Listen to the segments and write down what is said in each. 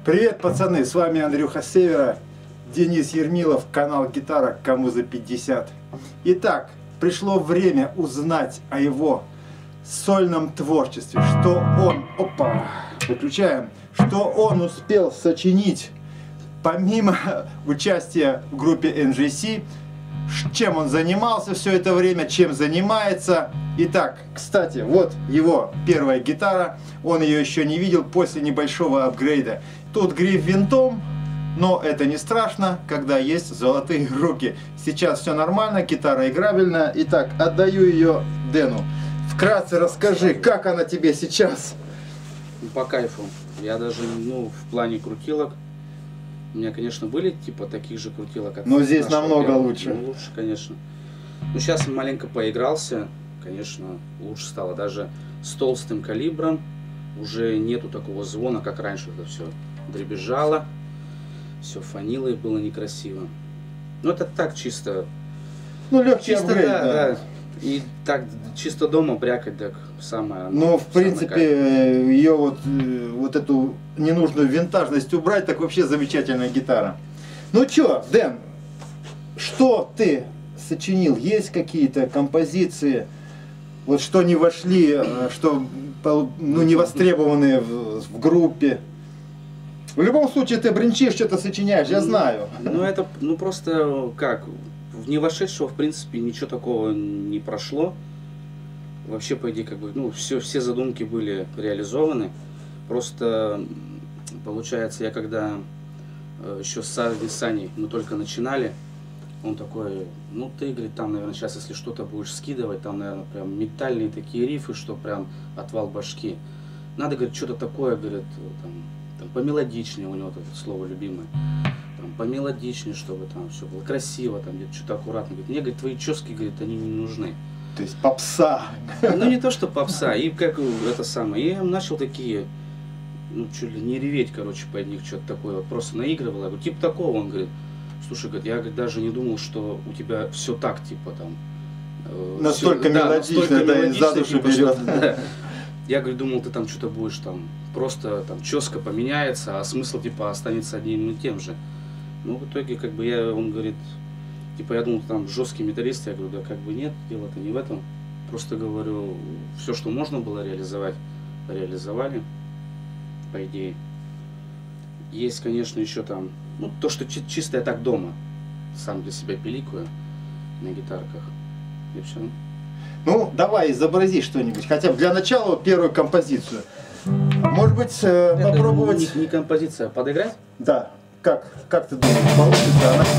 Привет, пацаны, с вами Андрюха с Севера, Денис Ермилов, канал Гитара Кому за 50. Итак, пришло время узнать о его сольном творчестве, что он, выключаем, что он успел сочинить помимо участия в группе NGC, чем он занимался все это время, чем занимается. Итак, кстати, вот его первая гитара, он ее еще не видел после небольшого апгрейда. Тут гриф винтом, но это не страшно, когда есть золотые руки. Сейчас все нормально, гитара играбельная. Итак, отдаю ее Дэну. Вкратце расскажи, как она тебе сейчас? По кайфу. Я даже, в плане крутилок, у меня, конечно, были типа таких же крутилок, как... Но здесь намного лучше. Лучше, конечно. Ну, сейчас маленько поигрался, конечно, лучше стало. Даже с толстым калибром уже нету такого звона, как раньше. Это все дребезжало, все фанило и было некрасиво. Ну, это так чисто... Ну, легкий чисто, апгрейд, да. И так чисто дома брякать, так самое... Ну, в принципе, ее вот эту ненужную винтажность убрать, так вообще замечательная гитара. Ну чё, Дэн, что ты сочинил? Есть какие-то композиции, вот что не вошли, что не востребованные в группе? В любом случае ты бренчишь, что-то сочиняешь, я знаю. Ну это, просто как, в не вошедшего, в принципе, ничего такого не прошло. Вообще, по идее, как бы, все задумки были реализованы. Просто, получается, я когда еще с Саней мы только начинали, он такой, ты, говорит, там, наверное, сейчас, если что-то будешь скидывать, там, наверное, прям метальные такие рифы, что прям отвал башки. Надо, говорит, что-то такое, говорит, там помелодичнее, у него это слово любимое, там, помелодичнее, чтобы там все было красиво, там где-то что-то аккуратно. Говорит, мне, говорит, твои чески, говорит, они не нужны. То есть попса. Ну не то, что попса, и как это самое, я начал такие, чуть ли не реветь, короче, под них, что-то такое, вот просто наигрывал, я говорю, типа такого, он говорит, слушай, говорит, я, говорит, даже не думал, что у тебя все так, типа там. Настолько мелодично, да, и за душу берет. Да. Я, говорю, думал, ты там что-то будешь там, просто там ческа поменяется, а смысл типа останется одним и тем же. Ну, в итоге, как бы он говорит, типа, я думал, там жесткий металлист, я говорю, да как бы нет, дело-то не в этом. Просто говорю, все, что можно было реализовать, реализовали, по идее. Есть, конечно, еще там, то, что чисто я так дома, сам для себя пиликаю на гитарках, и все. Ну, давай, изобрази что-нибудь, хотя бы для начала первую композицию. Может быть, попробовать... Не композиция, а подыграть? Да. Как ты думаешь, получится она?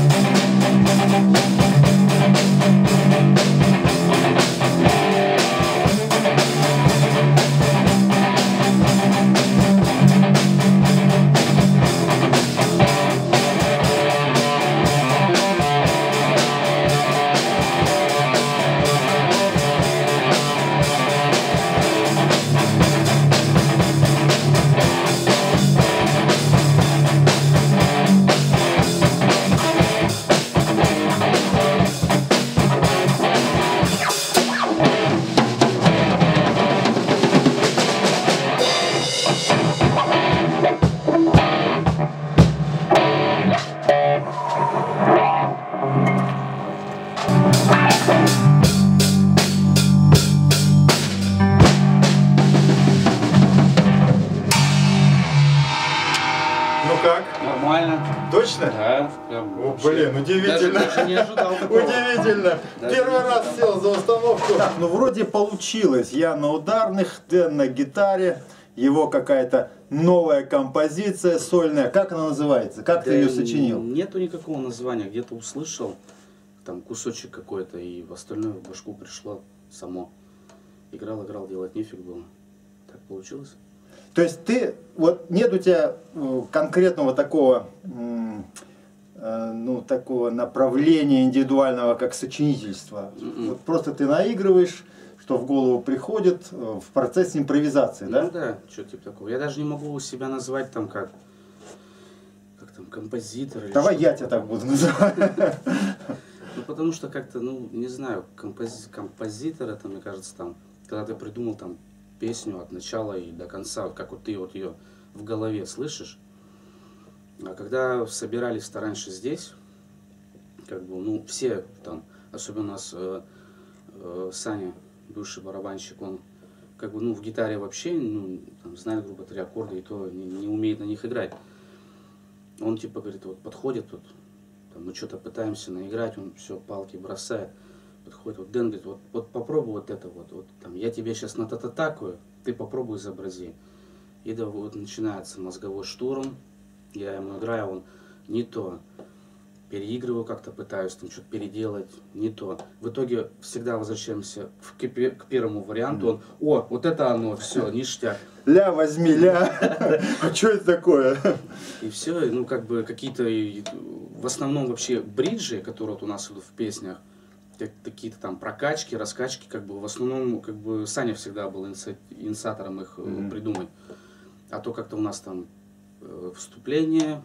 Ну как? Нормально. Точно? Да. О, блин, удивительно. Даже не ожидал такого. Удивительно. Первый раз сел за установку. Так, вроде получилось. Я на ударных, Дэн на гитаре. Его какая-то новая композиция сольная. Как она называется? Как ты ее сочинил? Нету никакого названия. Где-то услышал там кусочек какой-то, и в остальное в башку пришло само. Играл, делать нефиг было. Так получилось. То есть нет у тебя конкретного такого, такого направления индивидуального, как сочинительство. Вот просто ты наигрываешь, что в голову приходит в процессе импровизации, да? Ну да, что-то типа такого. Я даже не могу себя назвать там как там композитор. Или Давай я тебя так буду называть. Потому что как-то, не знаю, композитор, это, мне кажется, там, когда ты придумал там песню от начала и до конца, вот как вот ты вот ее в голове слышишь, А когда собирались-то раньше здесь, как бы, ну, все там, особенно у нас Саня, бывший барабанщик, он как бы, ну, в гитаре вообще, ну, там, знает, грубо, 3 аккорда, и то не умеет на них играть. Он типа говорит, вот подходит, тут, там, мы что-то пытаемся наиграть, он все, палки бросает, подходит, вот Дэн говорит, вот попробуй вот это вот там, я тебе сейчас натататакаю, ты попробуй изобрази. И да, вот начинается мозговой штурм, я ему играю, он не то, переигрываю как-то, пытаюсь там что-то переделать, не то. В итоге всегда возвращаемся к первому варианту, он, о, вот это оно, все, ништяк. Ля, возьми, ля. А что это такое? И все, ну как бы какие-то, в основном вообще бриджи, которые вот у нас идут в песнях, какие-то там прокачки, раскачки, как бы в основном, как бы Саня всегда был инициатором их придумать. А то как-то у нас там вступление,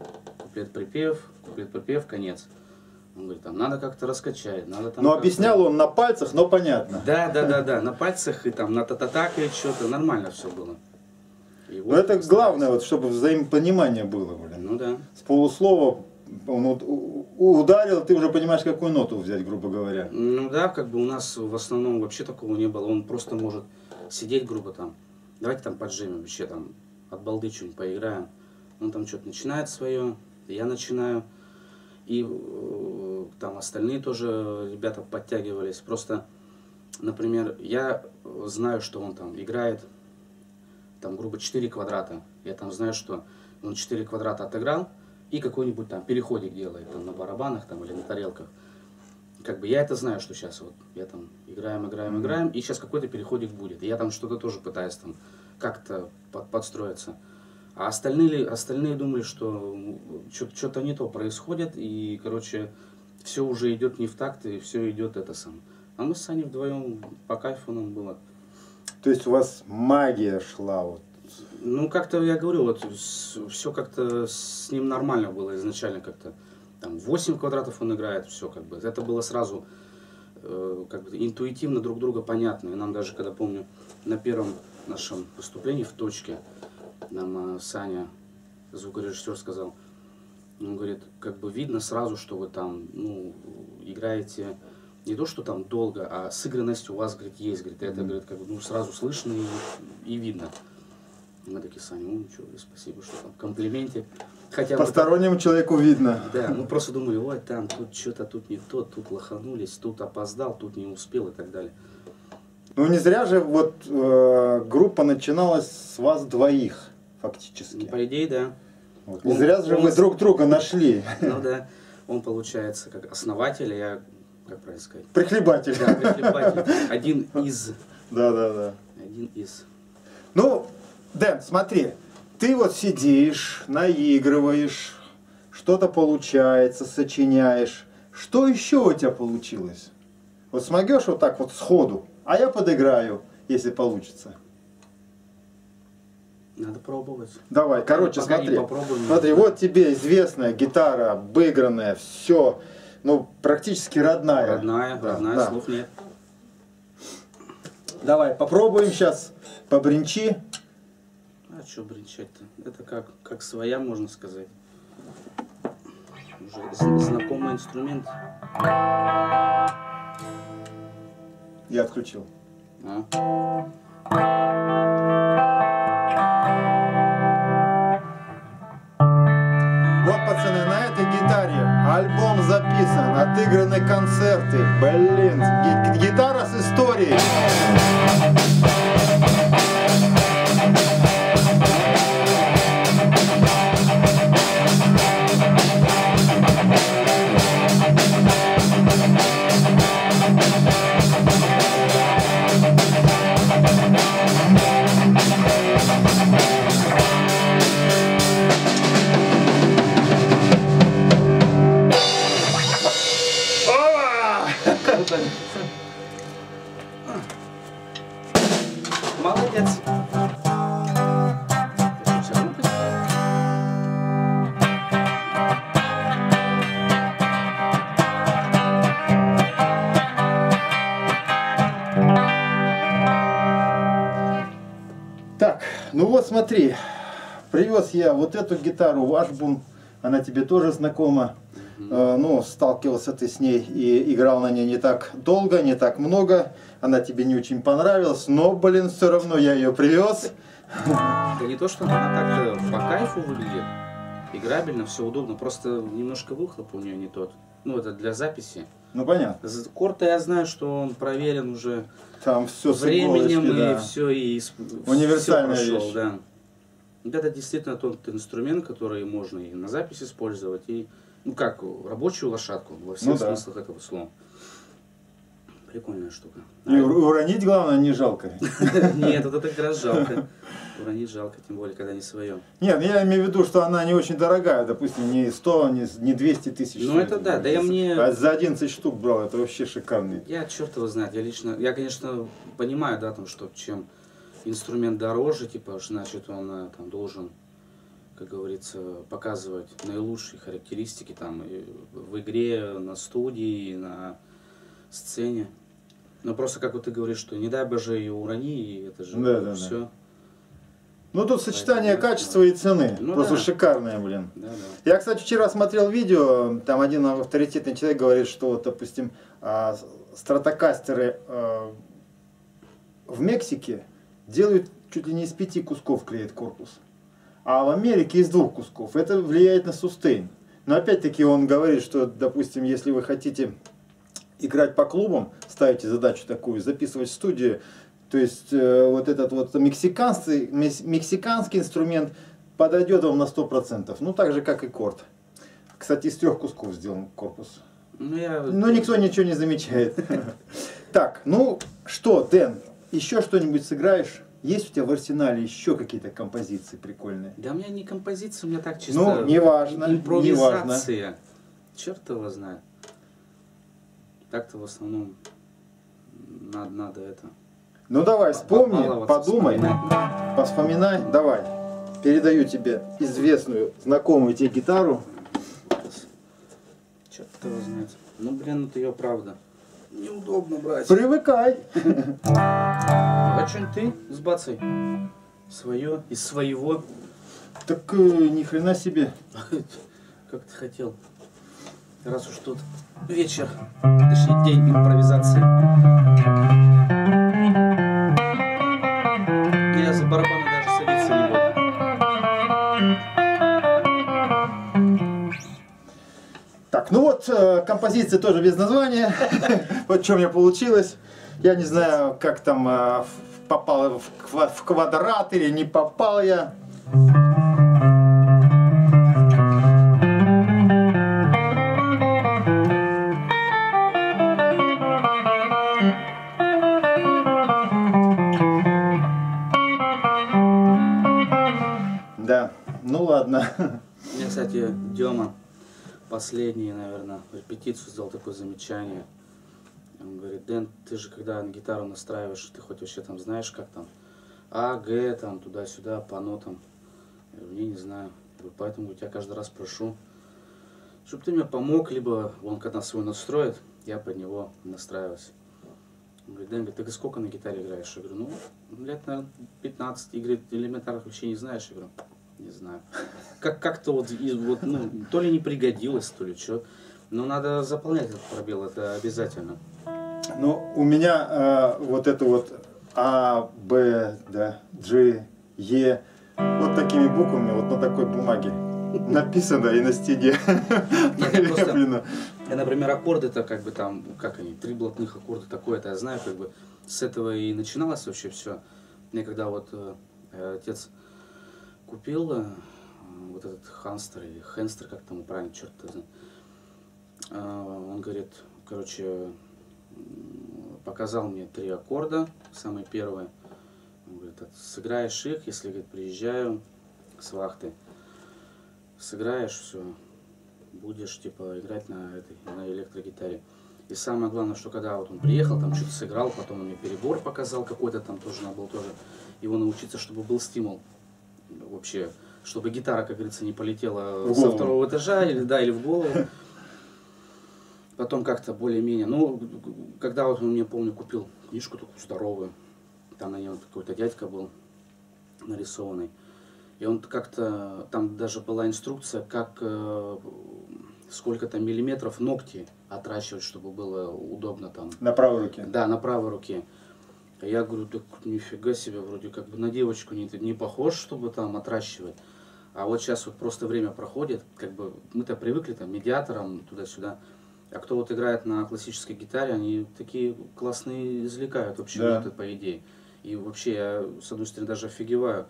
куплет-припев, конец. Он говорит, там надо как-то раскачать, надо там. Но объяснял он на пальцах, но понятно. Да, на пальцах и там на тататаке что-то нормально все было. Вот но это главное, вот, чтобы взаимопонимание было, блин. Ну да. С полуслова он вот ударил, ты уже понимаешь, какую ноту взять, грубо говоря. Ну да, как бы у нас в основном вообще такого не было. Он просто может сидеть, грубо там, давайте там поджимем, вообще там от балды что-нибудь поиграем. Он там что-то начинает свое, я начинаю. И там остальные тоже ребята подтягивались. Просто, например, я знаю, что он там играет, там, грубо, 4 квадрата. Я там знаю, что он 4 квадрата отыграл и какой-нибудь там переходик делает там, на барабанах там, или на тарелках. Как бы я это знаю, что сейчас вот я там играем, и сейчас какой-то переходик будет. И я там что-то тоже пытаюсь там как-то подстроиться. А остальные думали, что что-то не то происходит, и, короче, все уже идет не в такт, и все идет это сам. А мы с Саней вдвоем, по кайфу нам было. То есть у вас магия шла вот? Ну, как-то, я говорю, вот все как-то с ним нормально было изначально как-то. Там 8 квадратов он играет, все как бы. Это было сразу как бы интуитивно друг друга понятно. И нам даже, когда помню, на первом нашем выступлении в точке, нам Саня, звукорежиссер, сказал, он говорит, как бы видно сразу, что вы там, ну, играете не то, что там долго, а сыгранность у вас, говорит, есть, говорит, это, говорит, как бы, ну, сразу слышно и видно. Мы такие, Саня, ну, ничего, спасибо, что там, комплименте. Хотя постороннему человеку видно. Да, мы просто думали, ой, там, тут что-то, тут не то, тут лоханулись, тут опоздал, тут не успел и так далее. Ну, не зря же вот группа начиналась с вас двоих, фактически. Ну, по идее, да. Вот. Не зря же вы друг друга нашли. Ну да, он получается как основатель, а я, как правильно сказать? Прихлебатель. Да, прихлебатель. Один из. Да. Один из. Ну, Дэн, смотри, ты вот сидишь, наигрываешь, что-то получается, сочиняешь. Что еще у тебя получилось? Вот смогешь вот так вот сходу, а я подыграю, если получится. Надо пробовать. Давай, короче, Пока смотри. попробуем. Смотри, вот тебе известная гитара, обыгранная, все, ну, практически родная. Родная, слов нет. Давай, попробуем сейчас, побринчи. А что бренчать-то? Это как своя, можно сказать. Уже знакомый инструмент. Я отключил. Вот, пацаны, на этой гитаре альбом записан, отыграны концерты. Блин, гитара с историей. Молодец. Так, ну вот смотри, привез я вот эту гитару, она тебе тоже знакома. Ну, сталкивался ты с ней и играл на ней не так долго, не так много. Она тебе не очень понравилась, но, блин, все равно я ее привез. Да не то, что она так-то по кайфу выглядит, играбельно, все удобно, просто немножко выхлоп у нее не тот. Ну, это для записи. Ну, понятно. Корта я знаю, что он проверен уже там все временем, иголочки, да. и все, и универсальная всё прошел, вещь. да. Это действительно тот инструмент, который можно и на запись использовать, и, ну как, рабочую лошадку, во всех смыслах этого слова. Прикольная штука. И уронить, главное, не жалко. Нет, вот это как раз жалко. Уронить жалко, тем более, когда не свое. Нет, я имею в виду, что она не очень дорогая, допустим, не 100, не 200 тысяч. Ну это да, да я мне... А за 11 штук брал, это вообще шикарный. Я черт его знает, я, конечно, понимаю, да, там, что чем инструмент дороже, типа, значит, он там должен, как говорится, показывать наилучшие характеристики там и в игре, на студии, на сцене. Но просто, как вот ты говоришь, что не дай боже ее урони, и это же все. Да. Ну тут сочетание качества и цены. Ну, просто да. Шикарное, блин. Да, да. Я, кстати, вчера смотрел видео, там один авторитетный человек говорит, что, вот, допустим, стратокастеры в Мексике делают чуть ли не из 5 кусков клеят корпус. А в Америке из 2 кусков. Это влияет на сустейн. Но опять-таки он говорит, что, допустим, если вы хотите играть по клубам, ставите задачу такую, записывать в студию, то есть вот этот вот мексиканский инструмент подойдет вам на 100%. Ну так же, как и корд. Кстати, из 3 кусков сделан корпус. Но никто ничего не замечает. Так, ну что, Дэн, еще что-нибудь сыграешь? Есть у тебя в арсенале еще какие-то композиции прикольные? Да у меня не композиция, у меня так чисто ну, неважно, импровизация. Неважно. Черт его знает. Так-то в основном надо это... Ну давай, вспомни, подумай, поспоминай, давай. Передаю тебе известную, знакомую тебе гитару. Черт его знает. Ну блин, это ее правда. Неудобно брать. Привыкай. А что-нибудь ты сбацай? Свое, из своего. Так ни хрена себе. Как ты хотел. Раз уж тут вечер, точнее день импровизации. Я за барабаны даже садиться не буду. Так, ну вот, композиция тоже без названия. Вот что у меня получилось. Я не знаю, как там попал в квадрат или не попал я. Да, ну ладно. Мне, кстати, Дема последний, наверное, репетицию сделал такое замечание. Он говорит: Дэн, ты же когда на гитару настраиваешь, ты хоть вообще там знаешь, как там А, Г, там туда-сюда, по нотам. Я говорю: не знаю. Я говорю: поэтому я тебя каждый раз прошу, чтобы ты мне помог, либо он когда свой настроит, я под него настраиваюсь. Он говорит: Дэн, ты сколько на гитаре играешь? Я говорю: ну, лет, наверное, 15. И говорит: элементарных вещей не знаешь? Я говорю: не знаю. Как-то вот, ну, то ли не пригодилось, то ли что. Но надо заполнять этот пробел, это обязательно. Ну, у меня вот это вот А, Б, да, G, Е, вот такими буквами, вот на такой бумаге написано и на стене. Я, например, аккорды-то как бы там, как они, 3 блатных аккорда, такое-то я знаю, как бы с этого и начиналось вообще все. Мне когда вот отец купил вот этот Ханстер или Хенстер, как там правильно, черт знает, он говорит, короче, показал мне 3 аккорда, самые первые. Он говорит: сыграешь их, если, говорит, приезжаю с вахты, сыграешь, все, будешь типа играть на электрогитаре. И самое главное, что когда вот он приехал, там что-то сыграл, потом он мне перебор показал какой-то, там тоже надо было тоже его научиться, чтобы был стимул вообще, чтобы гитара, как говорится, не полетела со 2-го этажа или, да, или в голову. Потом как-то более-менее, ну, когда вот он мне, помню, купил книжку такую здоровую, там на ней вот какой-то дядька был нарисованный. И он как-то, там даже была инструкция, как, сколько там миллиметров ногти отращивать, чтобы было удобно там. На правой руке? Да, на правой руке. Я говорю, так нифига себе, вроде как бы на девочку не похож, чтобы там отращивать. А вот сейчас вот просто время проходит, как бы мы-то привыкли там медиатором туда-сюда. А кто вот играет на классической гитаре, они такие классные извлекают вообще ноты, по идее. И вообще я, с одной стороны, даже офигеваю,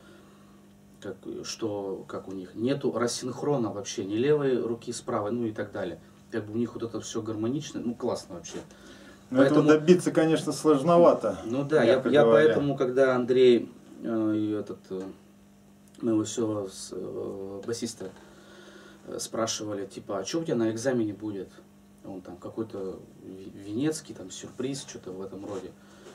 как у них нету рассинхрона вообще, ни левой руки с правой, ну и так далее. Как бы у них вот это все гармонично, ну классно вообще. Но поэтому этого добиться, конечно, сложновато. Ну да, я поэтому, когда Андрей и моего все басиста спрашивали, типа, а что у тебя на экзамене будет? Он там какой-то венецкий, там сюрприз, что-то в этом роде.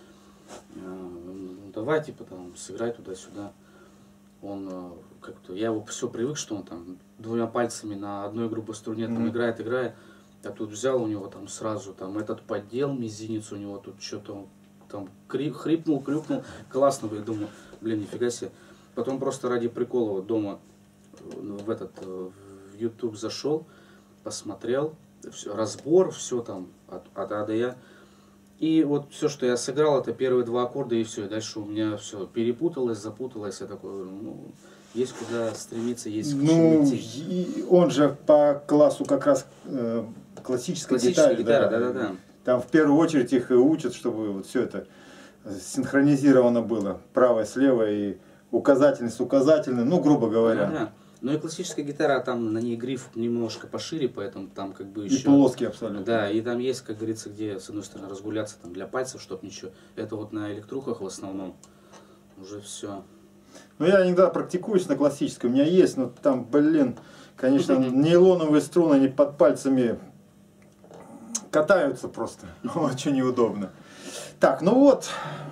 Ну, давай, типа, там, сыграй туда-сюда. Он как-то, я его все привык, что он там двумя пальцами на одной грубой струне там играет. Я тут взял у него там сразу там этот поддел, мизинец у него тут что-то там хрипнул, крюкнул. Классно, я думаю, блин, нифига себе. Потом просто ради прикола вот дома в YouTube зашел, посмотрел, разбор, все там от А до Я. И вот все, что я сыграл, это первые два аккорда, и все. И дальше у меня все перепуталось, запуталось. Я такой, ну, есть куда стремиться, есть к чему идти. Он же по классу как раз классической гитары. Да. Там в первую очередь их и учат, чтобы вот все это синхронизировано было. Правое с левой, и указательный с указательным, ну, грубо говоря. Да. Ну и классическая гитара, там на ней гриф немножко пошире, поэтому там как бы еще... И плоский абсолютно. Да, и там есть, как говорится, где, с одной стороны, разгуляться там для пальцев, чтоб ничего. Это вот на электрухах в основном уже все. Ну я иногда практикуюсь на классической, у меня есть, но там, блин, конечно, нейлоновые струны, они под пальцами катаются просто. Очень неудобно. Так, ну вот.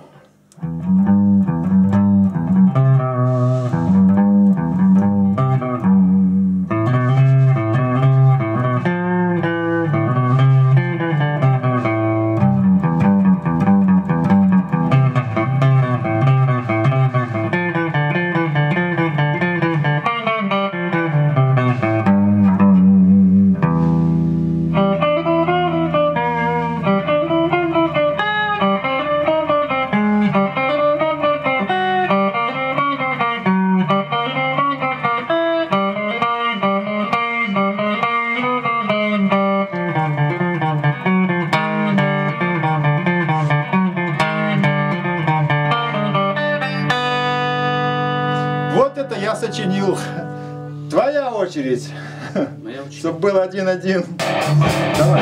Вот это я сочинил. Твоя очередь. Моя очередь. Чтобы был 1-1. Давай.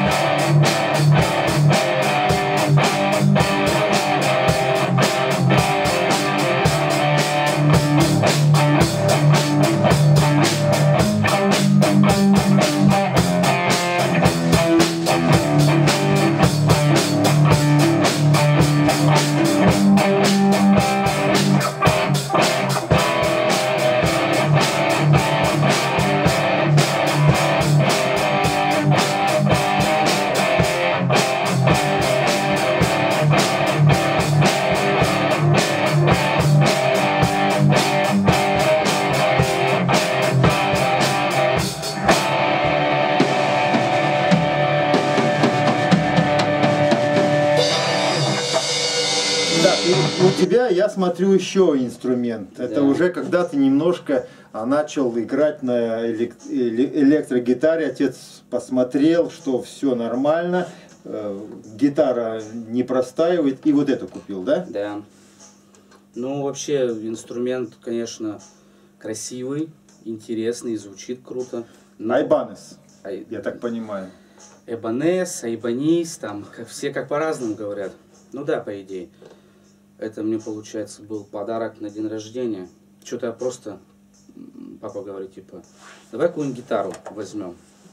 У тебя, я смотрю, еще инструмент. Это уже когда ты немножко начал играть на электрогитаре. Отец посмотрел, что все нормально, гитара не простаивает, и вот это купил, да? Да. Ну, вообще, инструмент, конечно, красивый, интересный, звучит круто. Айбанес, я так понимаю. Эбанес, Айбанис, там все как по-разному говорят. Ну да, по идее. Это мне, получается, был подарок на день рождения. Что-то я просто, папа говорит, типа, давай какую-нибудь гитару возьмем.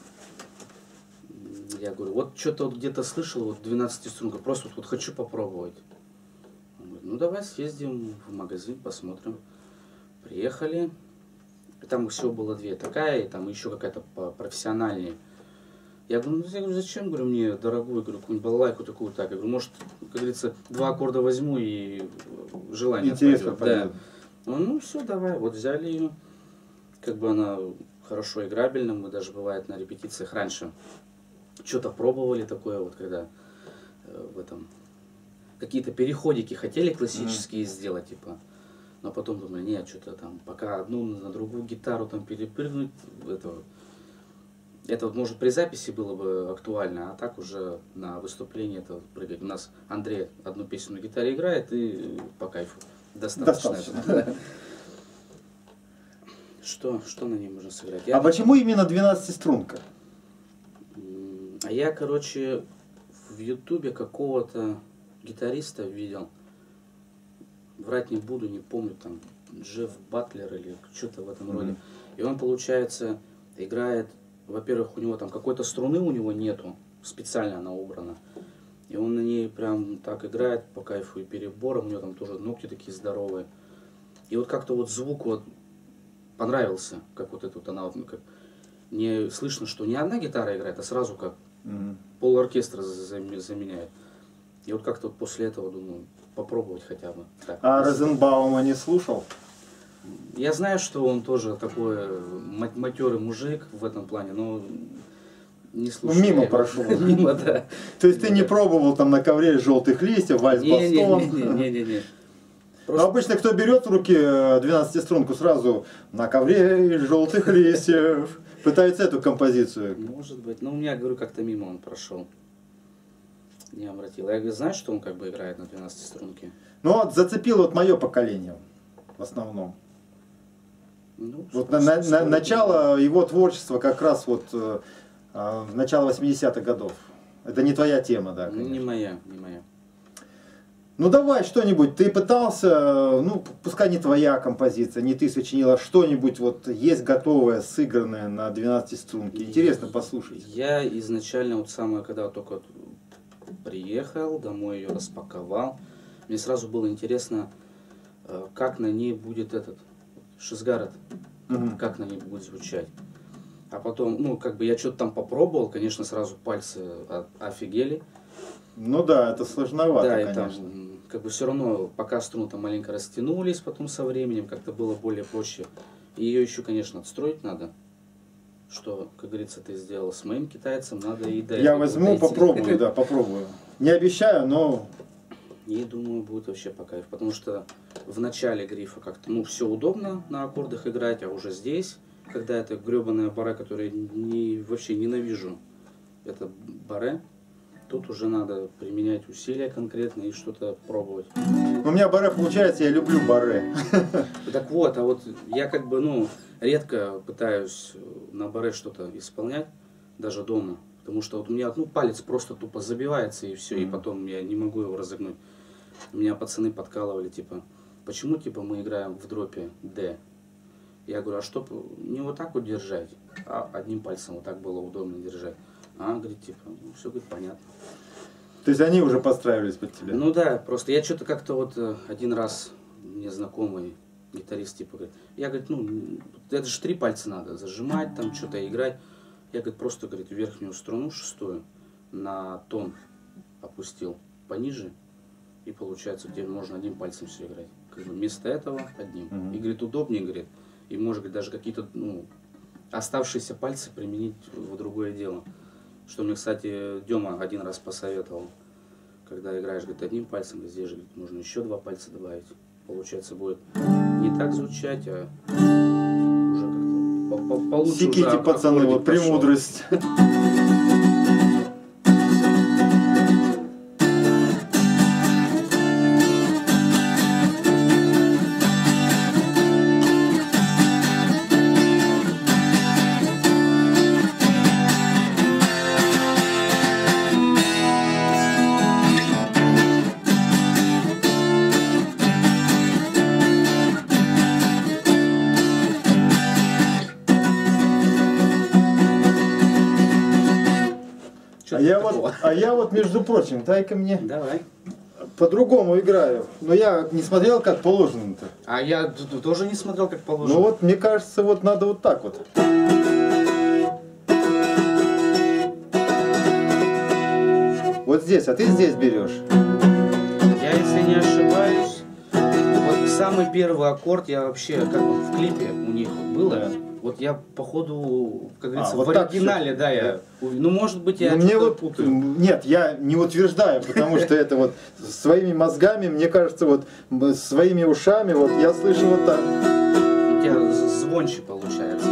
Я говорю, вот что-то вот где-то слышал, вот 12-струнка, просто вот хочу попробовать. Он говорит, ну давай съездим в магазин, посмотрим. Приехали, там всего было две, такая, и там еще какая-то профессиональнее. Я говорю, ну зачем, говорю, мне дорогую, говорю, какую-нибудь балалайку такую, так, я говорю, может, как говорится, 2 аккорда возьму и желание интересно пойдет. Да. Ну все, давай, вот взяли ее. Как бы она хорошо играбельна, мы даже бывает на репетициях раньше что-то пробовали такое, вот когда в этом какие-то переходики хотели классические сделать, типа, но потом думали, нет, что-то там, пока одну на другую гитару там перепрыгнуть, это вот, может, при записи было бы актуально, а так уже на выступлении это прыгать. У нас Андрей одну песню на гитаре играет, и по кайфу. Достаточно. Что на ней можно сыграть? А почему именно 12-струнка? А я, короче, в Ютубе какого-то гитариста видел. Врать не буду, не помню, там, Джефф Батлер или что-то в этом роде. И он, получается, играет, во-первых, у него там какой-то струны у него нету, специально она убрана. И он на ней прям так играет по кайфу и перебором, у него там тоже ногти такие здоровые. И вот как-то вот звук вот понравился, как вот это вот она, как не слышно, что не одна гитара играет, а сразу как пол-оркестра заменяет. И вот как-то вот после этого думаю, попробовать хотя бы. Так, а Розенбаума не слушал? Я знаю, что он тоже такой матерый мужик в этом плане, но не слушал. Ну, мимо прошел. Мимо, да. То есть ты не пробовал там на ковре желтых листьев, вальс-бастон? Не. Просто... Обычно кто берет в руки 12-струнку сразу на ковре желтых листьев, пытается эту композицию. Может быть, но у меня, говорю, как-то мимо он прошел. Не обратил. Я говорю, знаешь, что он как бы играет на 12-струнке? Ну вот зацепило вот мое поколение в основном. Ну, вот начало его творчества как раз вот начало 80-х годов. Это не твоя тема, да? Конечно. Не моя. Ну давай что-нибудь, ты пытался, ну пускай не твоя композиция, не ты сочинила, что-нибудь вот есть готовое, сыгранное на 12 струнке, интересно послушать. Я изначально, вот самое, когда только приехал, домой ее распаковал, мне сразу было интересно, как на ней будет этот Шизгарет, как на ней будет звучать. А потом, ну как бы я что-то там попробовал, конечно, сразу пальцы офигели. Ну да, это сложновато, да, конечно. И там, как бы все равно, пока струны там маленько растянулись, потом со временем как-то было более проще. И ее еще, конечно, отстроить надо. Что, как говорится, ты сделал с моим китайцем, надо и дальше. Я возьму, попробую, да, попробую. Не обещаю, но... И думаю, будет вообще по кайфу. Потому что в начале грифа как-то, ну, все удобно на аккордах играть, а уже здесь, когда это гребаная баре, которую вообще ненавижу, это баре. Тут уже надо применять усилия конкретно и что-то пробовать. У меня баре получается, я люблю баре. Так вот, а вот я как бы, ну, редко пытаюсь на баре что-то исполнять, даже дома. Потому что вот у меня, ну, палец просто тупо забивается и все, и потом я не могу его разогнуть. Меня пацаны подкалывали, типа, почему, типа, мы играем в дропе D? Я говорю, а чтоб не вот так вот держать, а одним пальцем вот так было удобно держать. А, говорит, типа, ну, все, говорит, понятно. То есть они уже подстраивались под тебя? Ну да, просто я что-то как-то вот один раз мне знакомый гитарист, типа, говорит, я, говорит, ну, это же 3 пальца надо зажимать, там, что-то играть. Я, говорит, просто, говорит, верхнюю струну, 6-ю, на тон опустил пониже, и получается, где можно одним пальцем все играть. Как бы вместо этого одним. И, говорит, удобнее, говорит, и может, говорит, даже какие-то, ну, оставшиеся пальцы применить в другое дело. Что мне, кстати, Дема один раз посоветовал, когда играешь, говорит, одним пальцем, здесь же, говорит, можно еще 2 пальца добавить. Получается, будет не так звучать, а уже как-то получше. Секите, пацаны, вот премудрость. А я вот, между прочим, дай-ка мне Давай. По-другому играю. Но я не смотрел, как положено-то. А я тоже не смотрел, как положено. Ну вот, мне кажется, вот надо вот так вот. Вот здесь, а ты здесь берешь. Я, если не ошибаюсь, вот самый первый аккорд я вообще, как в клипе у них было, Да. вот я походу, как говорится, вот в так оригинале, всё. да, я, ну может быть я Ну, мне что-то вот, путаю. нет, я не утверждаю, потому что это вот своими мозгами, мне кажется, вот своими ушами, вот я слышу вот так. У тебя звонче получается.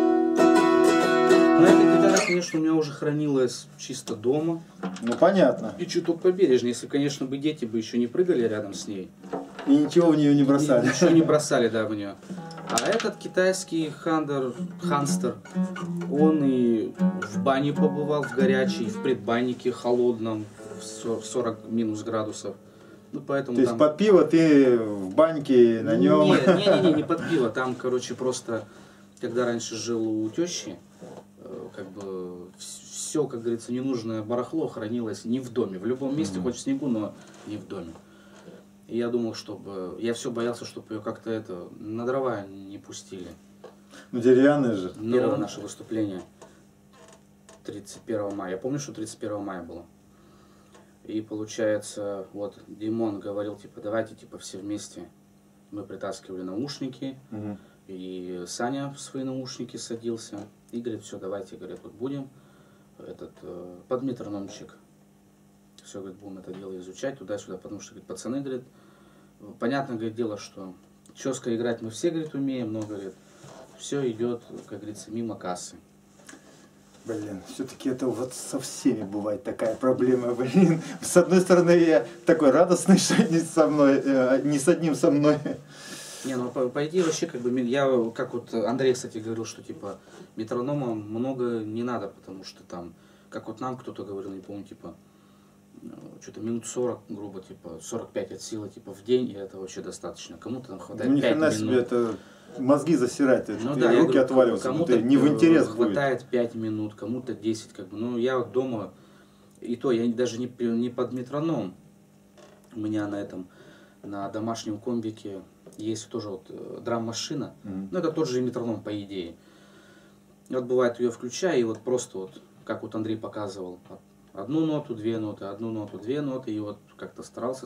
Но эта гитара, конечно, у меня уже хранилась чисто дома. Ну, понятно. И чуток побережнее, если, конечно, бы дети бы еще не прыгали рядом с ней. И ничего в нее не бросали. Ничего не бросали, да, в нее. А этот китайский ханстер, он и в бане побывал, в горячей, в предбаннике холодном, в 40 минус градусов. Ну, поэтому То есть там... под пиво ты в баньке на нем. Не под пиво. Там, короче, просто, когда раньше жил у тещи, как бы все, как говорится, ненужное барахло хранилось не в доме. В любом месте, хоть в снегу, но не в доме. И я думал, чтобы... Я все боялся, чтобы ее как-то это на дрова не пустили. Ну, деревянный же. Первое наше выступление 31 мая. Я помню, что 31 мая было. И получается, вот Димон говорил, типа, давайте, типа, все вместе. Мы притаскивали наушники. Мгм. И Саня в свои наушники садился. И говорит, все, давайте, говорит, вот будем под метрономчик. Все, говорит, будем это дело изучать туда-сюда, потому что, говорит, пацаны, говорит, понятно, говорит, дело, что четко играть мы все, говорит, умеем, но, говорит, все идет, как говорится, мимо кассы. Блин, все-таки это вот со всеми бывает такая проблема, блин. С одной стороны, я такой радостный, что не со мной, не с одним со мной. Не, ну по идее вообще, как бы, я, как вот Андрей, кстати, говорил, что, типа, метронома много не надо, потому что там, как вот нам кто-то говорил, не помню, типа, что-то минут 40, грубо, типа, 45 от силы, типа, в день, и это вообще достаточно. Кому-то там хватает Ну, ни 5 хрена минут. себе, это мозги засирать, Ну это да, я руки говорю, отваливаются, кому-то это не в интерес будет. хватает 5 минут, кому-то 10, как бы. Ну, я вот дома, и то, я даже не под метроном. У меня на домашнем комбике есть тоже вот драм-машина. Мгм. Ну, это тот же метроном, по идее. И вот бывает, ее включаю, и вот просто вот, как вот Андрей показывал, одну ноту, две ноты, одну ноту, две ноты, и вот как-то старался.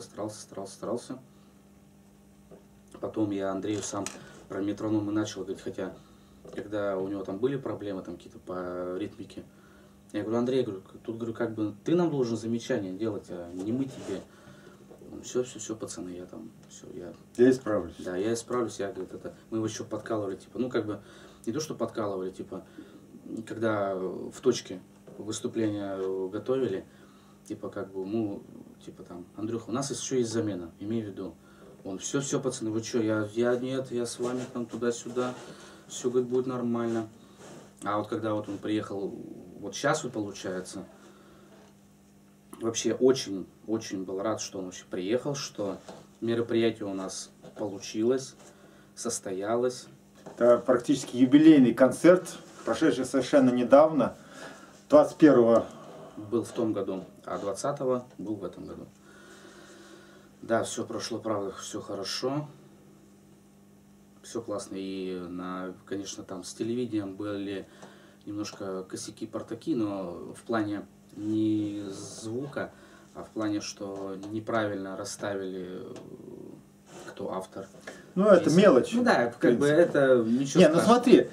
Потом я Андрею сам про метроном и начал говорить, хотя, когда у него там были проблемы там какие-то по ритмике, я говорю, Андрей, говорю, тут, говорю, как бы ты нам должен замечания делать, а не мы тебе. Все, пацаны, я там, все, Я исправлюсь. да, я исправлюсь, я, говорит, мы его еще подкалывали, типа, ну, как бы, не то, что подкалывали, типа, когда в точке выступления готовили, типа, как бы, мы, типа, там, Андрюха, у нас еще есть замена, имей в виду. Он, все, пацаны, вы что, нет, я с вами там туда-сюда, все, говорит, будет нормально. А вот когда вот он приехал, вот сейчас вот получается, вообще очень был рад, что он вообще приехал, что мероприятие у нас получилось, состоялось. Это практически юбилейный концерт, прошедший совершенно недавно, 21-го. Был в том году, а 20-го был в этом году. Да, все прошло, правда, все хорошо. Все классно. И, конечно, там с телевидением были немножко косяки-портаки, но в плане не звука, а в плане, что неправильно расставили, кто автор. Ну, это песни. мелочь. Ну да, как бы это ничего Не, ну смотри,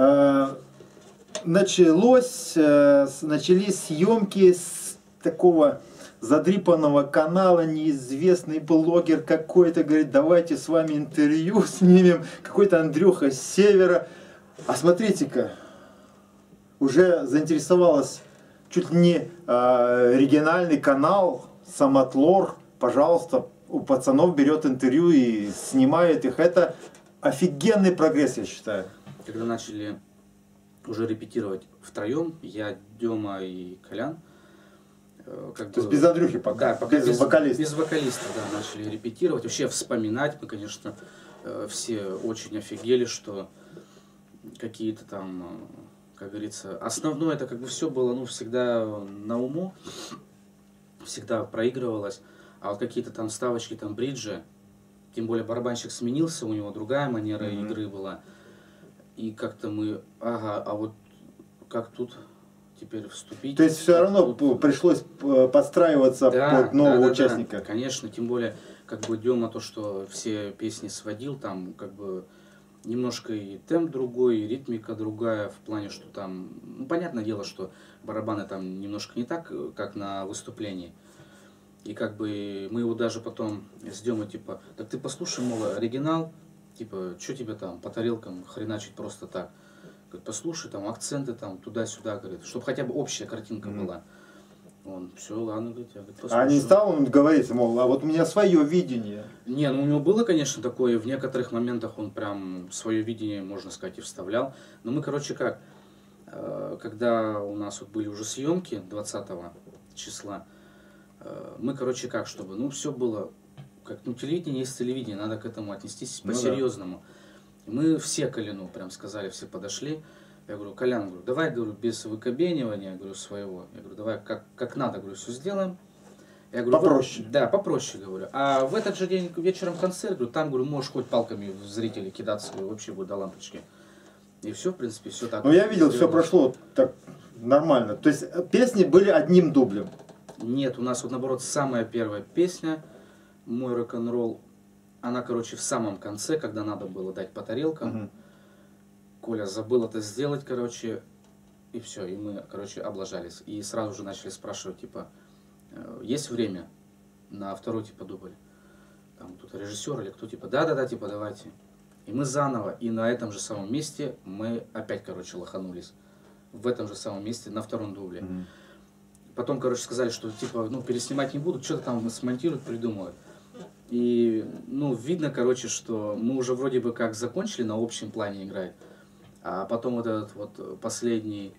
начались съемки с такого задрипанного канала, неизвестный блогер какой-то, говорит, давайте с вами интервью снимем, какой-то Андрюха с севера. А смотрите-ка, уже заинтересовалась чуть ли не региональный канал Самотлор, пожалуйста, у пацанов берет интервью и снимает их. Это офигенный прогресс, я считаю. Когда начали уже репетировать втроем, я, Дема и Колян, То есть без Андрюхи пока, да, пока без вокалиста. Без вокалиста, да, начали репетировать, вообще вспоминать. Мы, конечно, все очень офигели, что какие-то там, как говорится, основное это как бы все было, ну, всегда на уму, всегда проигрывалось, а вот какие-то там вставочки, там бриджи, тем более барабанщик сменился, у него другая манера игры была, и как-то мы, а вот как тут теперь вступить. То есть все равно пришлось подстраиваться под нового участника. Да, конечно, тем более как бы идем на то, что все песни сводил, там как бы немножко и темп другой, и ритмика другая, в плане, что там, ну, понятное дело, что барабаны там немножко не так, как на выступлении. И как бы мы его даже потом с Демой, типа, так ты послушай, мол, оригинал, типа, что тебе там по тарелкам хреначить просто так. Говорит, послушай, там, акценты там туда-сюда, говорит, чтобы хотя бы общая картинка была. Он, все, ладно, говорит, я, говорит, послушаю. А не стал он говорить, мол, а вот у меня свое видение. Не, ну у него было, конечно, такое, в некоторых моментах он прям свое видение, можно сказать, и вставлял. Но мы, короче, как, когда у нас вот были уже съемки 20 числа, мы, короче, как, чтобы, ну, все было, как, ну, телевидение есть телевидение, надо к этому отнестись по-серьезному. И мы все Коляну прям сказали, все подошли. Я говорю, Колян, говорю, давай, говорю, без выкобенивания, говорю, своего. Я говорю, давай, как надо, говорю, все сделаем. Я говорю, попроще. Да, попроще, говорю. А в этот же день вечером концерт, говорю, там, говорю, можешь хоть палками в зрителей кидаться, говорю, вообще будет до лампочки. И все, в принципе, все так. Ну, я видел, все прошло так нормально. То есть песни были одним дублем. Нет, у нас вот, наоборот, самая первая песня, «Мой рок-н-ролл», она, короче, в самом конце, когда надо было дать по тарелкам. Коля забыл это сделать, короче, и все, и мы, короче, облажались. И сразу же начали спрашивать, типа, есть время на второй, типа, дубль? Там кто-то режиссер или кто, типа, да-да-да, типа, давайте. И мы заново, и на этом же самом месте мы опять, короче, лоханулись. В этом же самом месте, на втором дубле. Потом, короче, сказали, что, типа, ну, переснимать не будут, что-то там смонтируют, придумают. И, ну, видно, короче, что мы уже вроде бы как закончили на общем плане играть. А потом вот этот вот последняя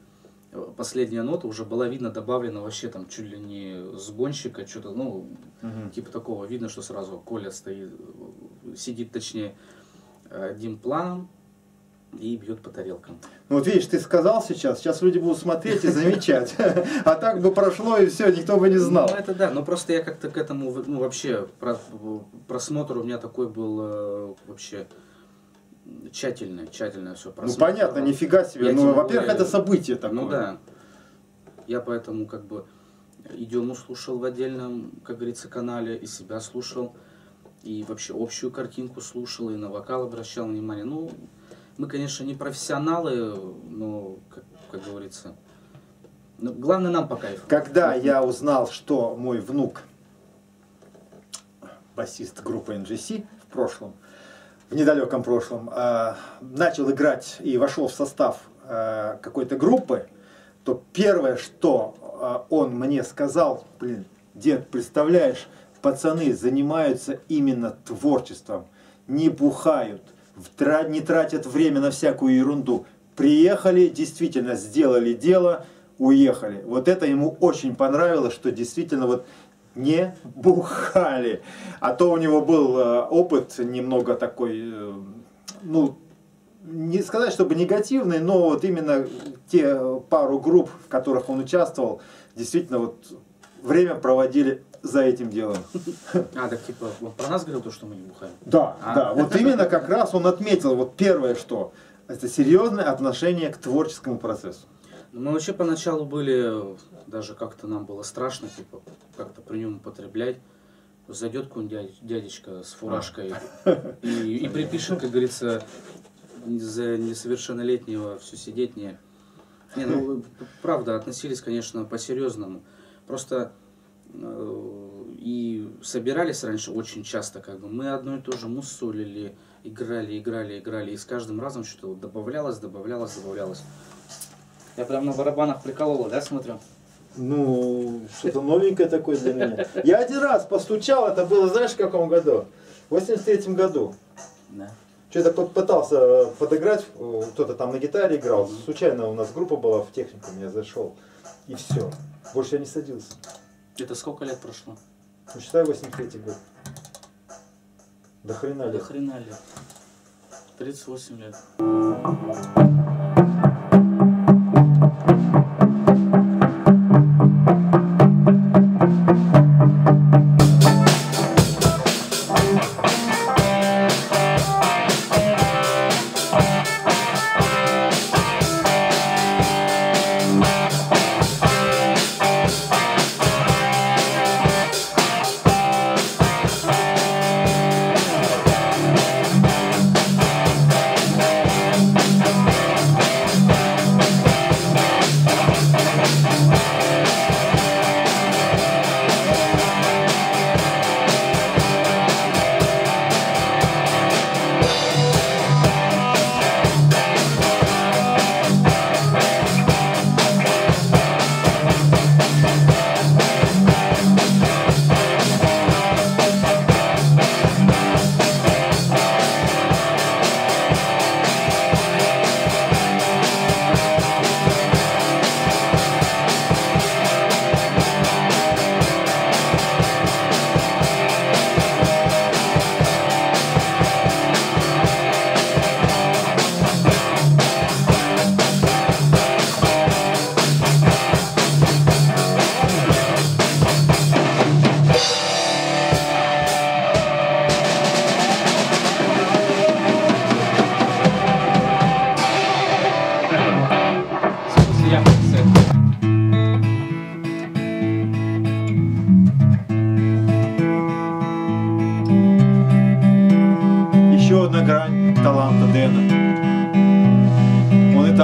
нота уже была, видно, добавлена вообще там чуть ли не с гонщика, что-то, ну, типа такого. Видно, что сразу Коля стоит, сидит, точнее, одним планом и бьет по тарелкам. Ну вот видишь, ты сказал сейчас люди будут смотреть и замечать. А так бы прошло и все, никто бы не знал. Ну это да, но просто я как-то к этому, ну вообще, просмотр у меня такой был вообще... Тщательно все просмотрел. Ну понятно, нифига себе. Ну, во-первых, это событие такое. Ну да. Я поэтому как бы и Дему слушал в отдельном, как говорится, канале, и себя слушал, и вообще общую картинку слушал, и на вокал обращал внимание. Ну, мы, конечно, не профессионалы, но, как говорится, но главное нам по кайфу. Когда я узнал, что мой внук, басист группы NGC в прошлом, в недалеком прошлом, начал играть и вошел в состав какой-то группы, то первое, что он мне сказал, блин, дед, представляешь, пацаны занимаются именно творчеством, не бухают, не тратят время на всякую ерунду. Приехали, действительно сделали дело, уехали. Вот это ему очень понравилось, что действительно вот не бухали. А то у него был опыт немного такой, ну, не сказать, чтобы негативный, но вот именно те пару групп, в которых он участвовал, действительно вот время проводили за этим делом. А, так типа, он про нас говорил то, что мы не бухаем? Да, да, вот именно как раз он отметил, вот первое, что это серьезное отношение к творческому процессу. Мы вообще поначалу были, даже как-то нам было страшно, типа, как-то при нем употреблять. Зайдет какой-нибудь дядечка с фуражкой и припишет, как говорится, за несовершеннолетнего все сидеть. Не, ну, правда, относились, конечно, по-серьезному. Просто и собирались раньше очень часто, как бы, мы одно и то же мусолили, играли, и с каждым разом что-то добавлялось. Я прям на барабанах приколола, да, смотрю? Ну, что-то новенькое такое для меня. Я один раз постучал, это было, знаешь, в каком году? В 83-м году. Да. Что-то пытался подыграть, кто-то там на гитаре играл. Случайно у нас группа была в техникуме, я зашел. И все. Больше я не садился. Это сколько лет прошло? Ну, считай, 83-й год. До хрена лет. До хрена лет. 38 лет.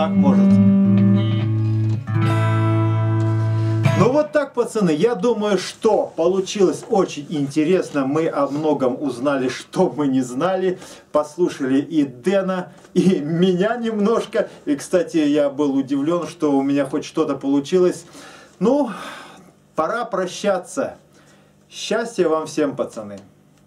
так может. Ну вот так, пацаны, я думаю, что получилось очень интересно. Мы о многом узнали, что мы не знали. Послушали и Дэна, и меня немножко. И, кстати, я был удивлен, что у меня хоть что-то получилось. Ну, пора прощаться. Счастья вам всем, пацаны.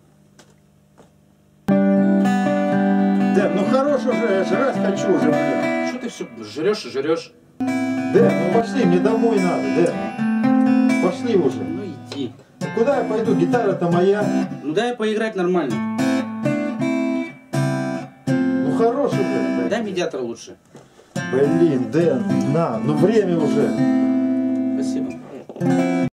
Дэн, ну хорош уже, я жрать хочу уже, блин. Что ты все жрешь и жрешь? Дэн, ну пошли, мне домой надо, Дэн. Пошли уже. Ну иди. Ну куда я пойду? Гитара-то моя. Ну дай поиграть нормально. Ну хорош уже. Дай медиатор лучше. Блин, Дэн, на, ну время уже. Спасибо.